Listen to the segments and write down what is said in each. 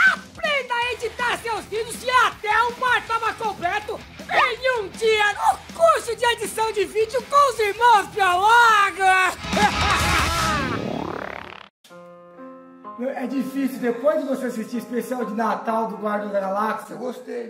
Aprenda a editar seus vídeos e até o par tava completo em um dia no curso de edição de vídeo com os irmãos Biologa! É difícil, depois de você assistir o especial de Natal do Guardião da Galáxia, eu gostei.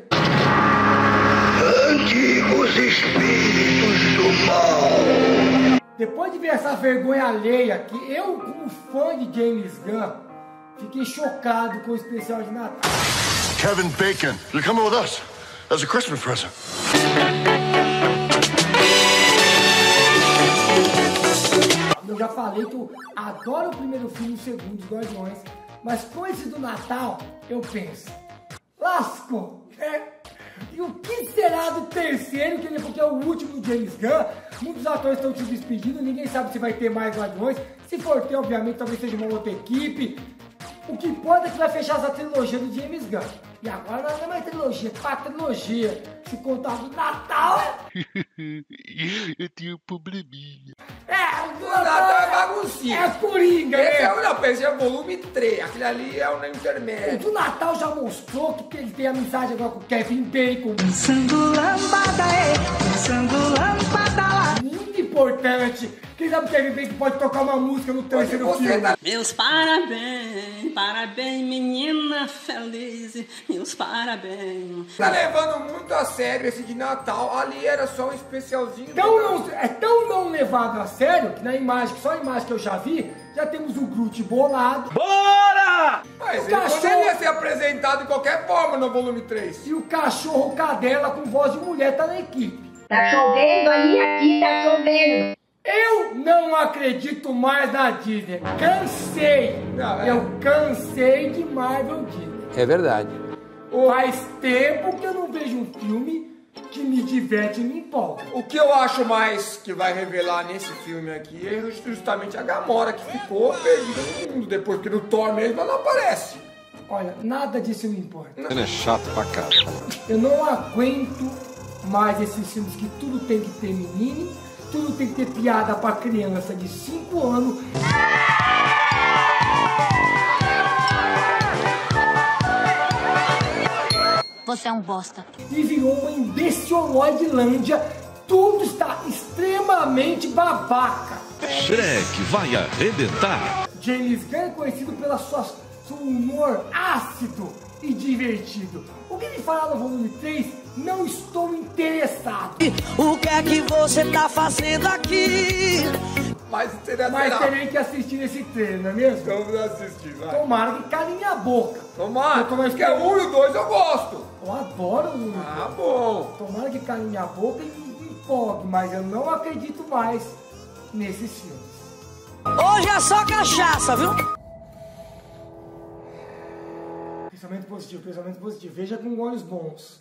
Antigos espíritos do mal. Depois de ver essa vergonha alheia, que eu, como fã de James Gunn, fiquei chocado com o especial de Natal. Kevin Bacon, you're coming with us as a Christmas present. Eu já falei que eu adoro o primeiro filme e o segundo, Os Guardiões, mas com esse do Natal, eu penso, lascou, né? E o que será do terceiro, porque é o último do James Gunn? Muitos atores estão se despedindo, ninguém sabe se vai ter mais Guardiões. Se for ter, obviamente, talvez seja uma outra equipe. O que importa é que vai fechar essa trilogia do James Gunn. E agora não é mais trilogia, é quatrilogia. Se contar do Natal... Eu tenho um probleminha. O Natal é baguncinha. É Coringa, Esse né? esse é o volume 3. Aquele ali é o intermédio. O do Natal já mostrou que ele tem amizade agora com o Kevin Bacon. Dançando lambada, dançando lambada. Muito importante. Quem sabe o Kevin Bacon pode tocar uma música no terceiro filme. Meus parabéns, parabéns, menina feliz, meus parabéns. Tá levando muito a sério esse de Natal. Ali era só um especialzinho. É tão não levado a sério que na imagem, só a imagem que eu já vi, já temos o Groot bolado. Bora! Mas O ele cachorro- poderia ser apresentado de qualquer forma no volume 3. E o cachorro cadela com voz de mulher tá na equipe. Tá chovendo aí, aqui tá chovendo. Eu não acredito mais na Disney. Cansei. Não, é. Eu cansei de Marvel Disney. É verdade. Faz tempo que eu não vejo um filme que me diverte e me empolga. O que eu acho mais que vai revelar nesse filme aqui é justamente a Gamora, que ficou perdida no mundo depois que no Thor mesmo ela não aparece. Olha, nada disso me importa. Ele é chato pra caramba. Eu não aguento mais esses filmes que tudo tem que ter menino, tudo tem que ter piada pra criança de 5 anos. Você é um bosta. E virou uma imbecilóidilândia. Tudo está extremamente babaca. Shrek vai arrebentar. James Gunn é conhecido pelo seu humor ácido e divertido. O que ele fala no volume 3, não estou interessado. O que é que você tá fazendo aqui? Mas Mas terei que assistir esse trailer, não é mesmo? Vamos assistir, vai. Tomara que cale minha boca. Tomara, Eu tô mais porque é um e o 2 eu gosto. Eu adoro o Lula. Ah, bom. Tomara que cale minha boca e me empolgue, mas eu não acredito mais nesses filmes. Hoje é só cachaça, viu? Pensamento positivo. Veja com olhos bons.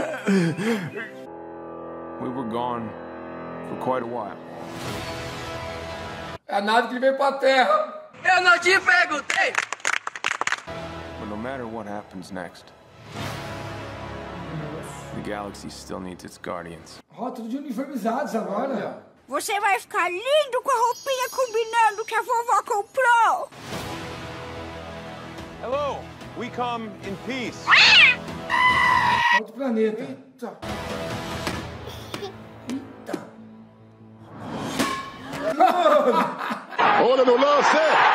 We were gone for quite a while. É a nave que veio pra Terra. Eu não te perguntei. But no matter what happens next, the galaxy still needs its guardians. Rótulo de uniformizados agora. Você vai ficar lindo com a roupinha combinando que a vovó comprou. Hello, we come in peace. Outro planeta. Eita. Olha no lance!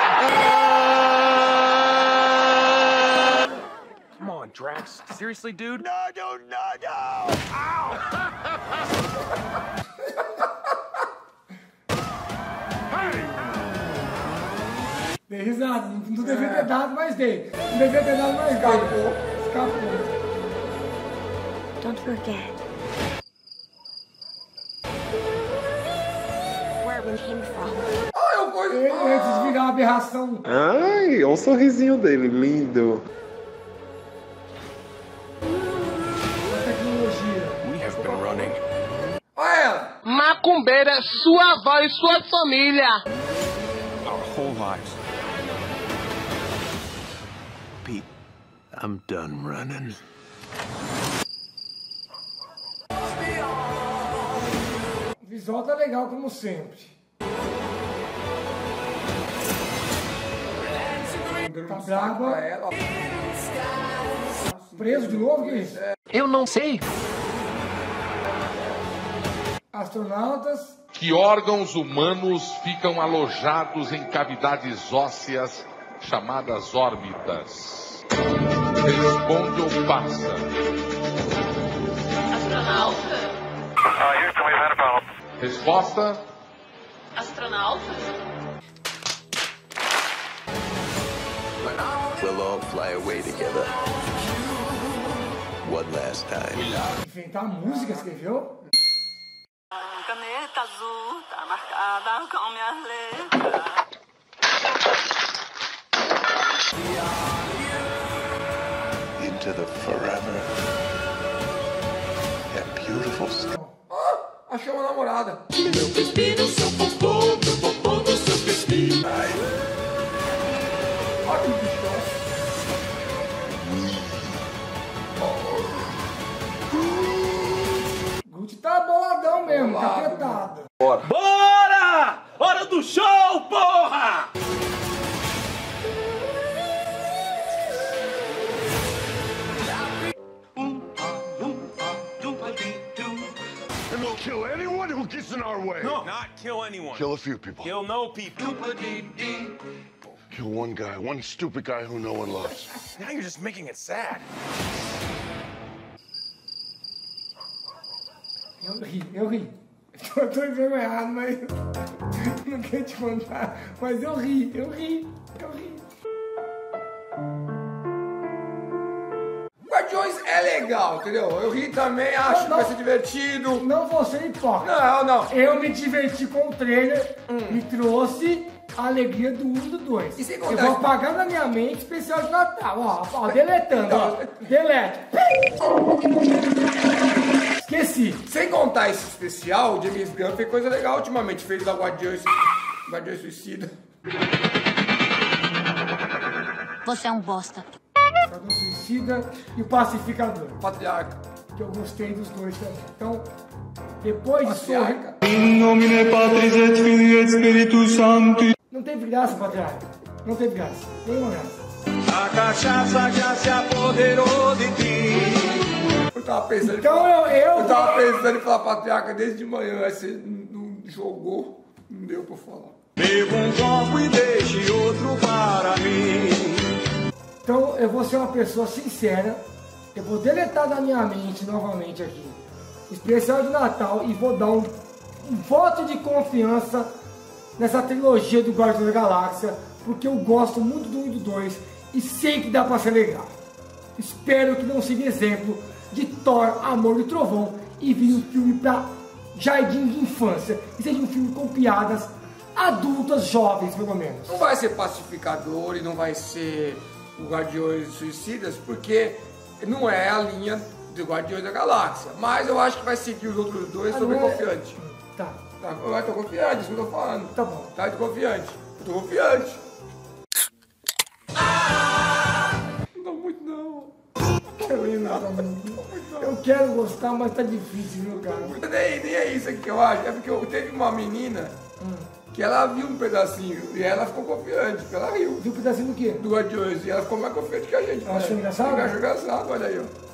Come on, Drax. Seriously, dude? No! Ow! Dei risada. Não devia ter dado, mas dei. Não devia ter dado, mas dei. Escapou. Don't forget where we came from. Ah, eu gosto. Antes de virar uma aberração. Ai, olha o sorrisinho dele, lindo. Tecnologia. We have been running. Olha ela. Macumbeira, sua avó e sua família. Our whole lives. Pete, I'm done running. O visual tá legal como sempre. Tá braba. Pra ela. Preso de novo? Que isso? Eu não sei. Astronautas. Que órgãos humanos ficam alojados em cavidades ósseas chamadas órbitas? Responde ou passa? Astronauta. Resposta? Astronauta. We'll all fly away together. One last time. Inventar música, escreveu? Caneta azul tá marcada com minhas letras. Into the forever. That beautiful sky. Achou uma namorada. Meu pipi no seu popô, meu popô no seu pipi. Olha que bichão. Gucci tá boladão mesmo, capetado. Bora! Hora do show, porra! And we'll kill anyone who gets in our way. No, not kill anyone. Kill a few people. Kill no people. Kill one guy, one stupid guy who no one loves. Now you're just making it sad. Eu ri. Eu tô envergonhado, mas não quero te contar. Mas eu ri. Guardiões é legal, entendeu? Eu ri também, acho que vai ser divertido. Não vou ser hipócrita. Não. Eu me diverti com o trailer, me trouxe a alegria do 1 e do 2. E sem Eu contar vou apagar na minha mente especial de Natal. Ó, deletando, ó. Delete. Esqueci. Sem contar esse especial, o James Gunn fez coisa legal ultimamente. Fez da Guardiões Suicida. Você é um bosta. O Suicida e o Pacificador. Patriarca. Que eu gostei dos dois também. Então, depois de Patriarca. Não teve graça, Patriarca. Não teve graça. Nenhuma graça. A cachaça já se apoderou de ti. Eu tava pensando Então eu tava pensando em falar Patriarca desde de manhã. Aí você não jogou, não deu pra falar. Beba um copo e deixe outro para mim. Então eu vou ser uma pessoa sincera, eu vou deletar da minha mente novamente aqui, especial de Natal, e vou dar um voto de confiança nessa trilogia do Guardiões da Galáxia, porque eu gosto muito do 1 e do 2 e sei que dá pra ser legal. Espero que não siga exemplo de Thor, Amor e Trovão e vire um filme pra jardim de infância, e seja um filme com piadas adultas, jovens pelo menos. Não vai ser Pacificador e não vai ser o Guardiões Suicidas, porque não é a linha do Guardiões da Galáxia. Mas eu acho que vai seguir os outros dois, tô bem confiante. Tá. Eu tô confiante, isso que eu tô falando. Tá bom. Tá, tô confiante. Eu tô confiante. Não dá muito não. Não quero ir nada, eu quero gostar, mas tá difícil, viu, cara? Nem é isso aqui que eu acho. É porque teve uma menina que ela viu um pedacinho e ela ficou confiante, porque ela riu. Viu um pedacinho do quê? Do Guardiões, e ela ficou mais confiante que a gente. Achou engraçado? Achou engraçado, olha aí, ó.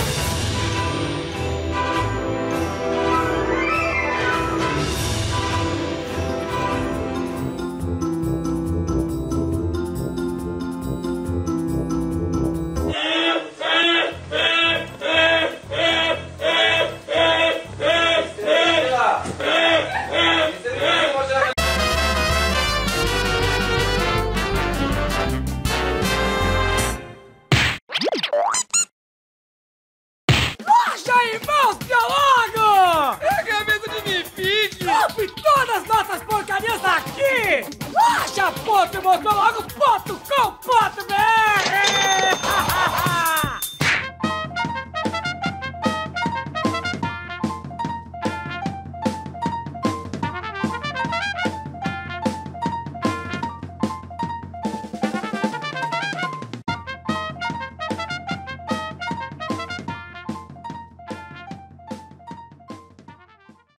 Todas nossas porcarias aqui! Acha ponto, mostrou logo ponto com ponto,